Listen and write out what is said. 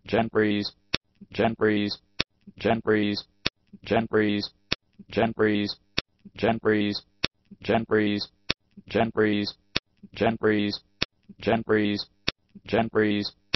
gentries, gentries, gentries, gentries, gentries, gentries, gentries, gentries, gentries, gentries, gentries,